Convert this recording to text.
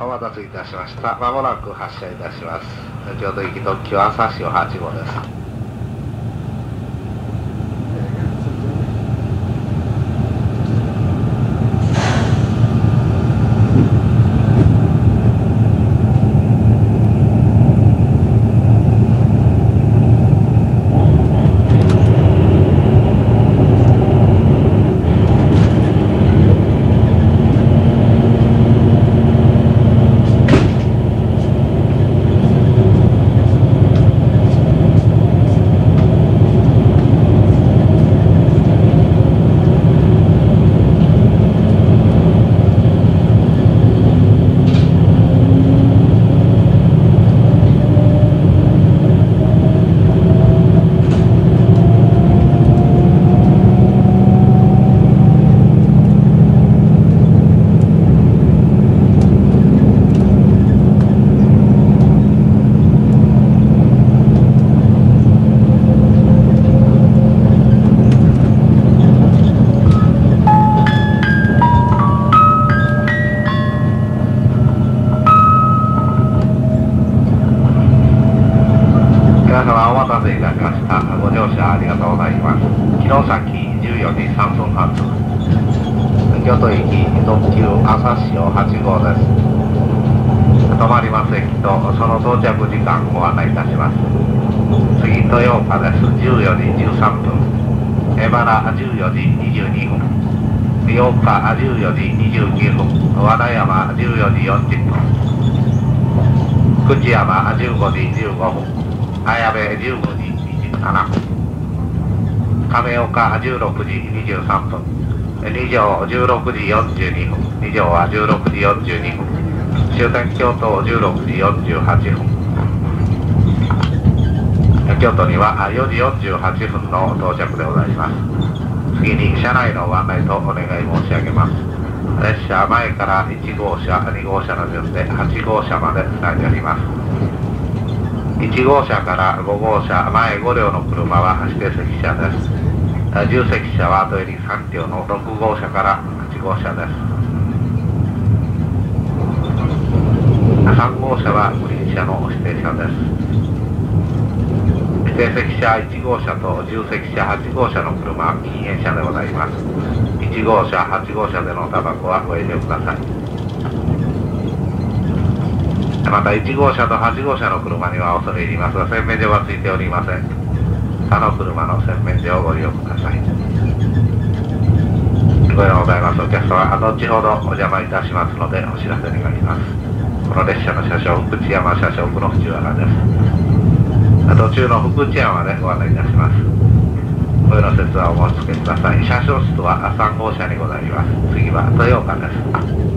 お待たせいたしました。まもなく発車いたします。京都行き特急朝潮8号です。皆様お待たせいたしました。ご乗車ありがとうございます。城崎14時3分発、京都行き特急朝潮8号です。止まります駅とその到着時間ご案内いたします。次豊岡です。14時13分、江原14時22分、八岡14時29分、和田山14時40分、久慈山15時15分、綾部15時27分、亀岡16時23分、二条16時42分、二条は16時42分、終点京都16時48分、京都には4時48分の到着でございます。次に車内のご案内とお願い申し上げます。列車前から1号車、2号車の順で8号車までつないでおります。1号車から5号車、前5両の車は指定席車です。10席車は後入り3両の6号車から8号車です。3号車はグリーン車の指定車です。指定席車1号車と10席車8号車の車は禁煙車でございます。1号車、8号車でのタバコはご遠慮ください。また1号車と8号車の車には恐れ入りますが、洗面所はついておりません。他の車の洗面所をご利用ください。ご用ございますお客様、後ほどお邪魔いたしますのでお知らせ願います。この列車の車掌、福知山車掌区の藤原です。途中の福知山でご案内いたします。ご用の説はお申し付けください。車掌室は3号車にございます。次は豊岡です。